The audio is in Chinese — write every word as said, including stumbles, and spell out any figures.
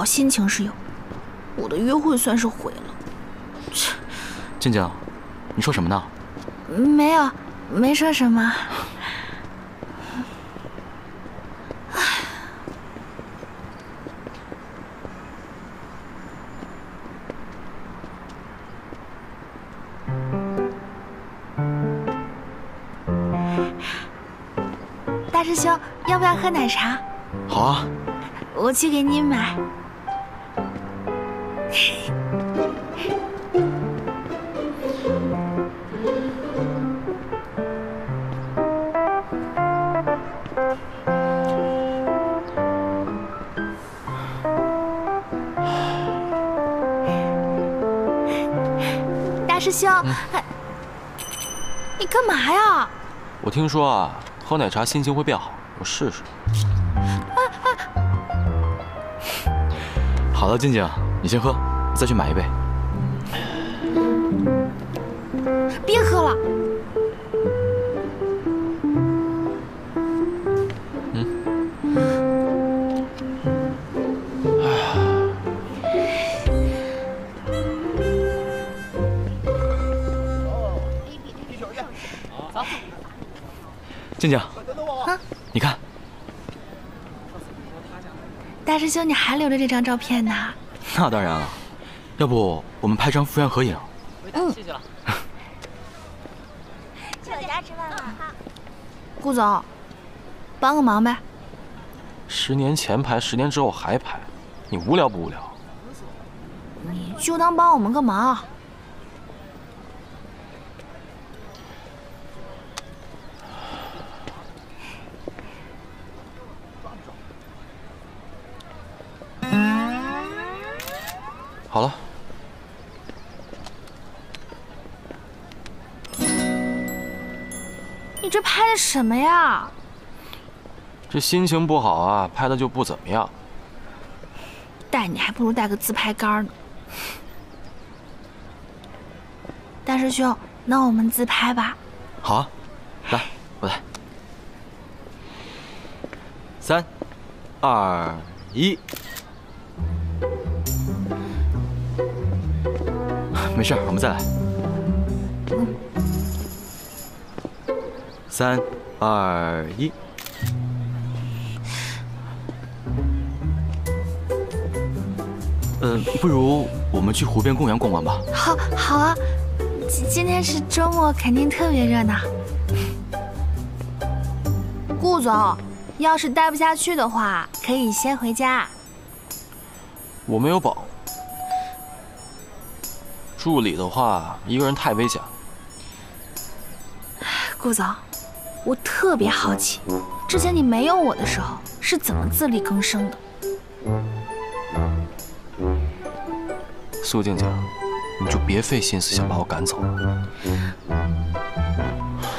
好心情是有，我的约会算是毁了。切， 静静，你说什么呢？ 没有，没说什么。大师兄，要不要喝奶茶？ 好啊， 我去给你买。大师兄， 嗯、 你干嘛呀？ 我听说啊，喝奶茶心情会变好，我试试。啊啊、好了，静静，你先喝，再去买一杯。 别喝了。 嗯。静静，啊，你看， 大师兄，你还留着这张照片呢？ 那当然了，要不我们拍张复原合影？ 嗯， 谢谢了。 去我家吃饭了。 顾总，帮个忙呗。 十年前拍，十年之后还拍，你无聊不无聊？ 你就当帮我们个忙。 好了， 你这拍的什么呀？ 这心情不好啊，拍的就不怎么样。 带你还不如带个自拍杆呢。大师兄，那我们自拍吧。 好啊，来，我来。三、二、一。没事，我们再来。三、二、一。嗯，不如我们去湖边公园逛逛吧。 好，好啊。今今天是周末，肯定特别热闹。顾总，要是待不下去的话，可以先回家。 我没有保。助理的话，一个人太危险了。 顾总，我特别好奇，之前你没有我的时候是怎么自力更生的？ 苏静静，你就别费心思想把我赶走了。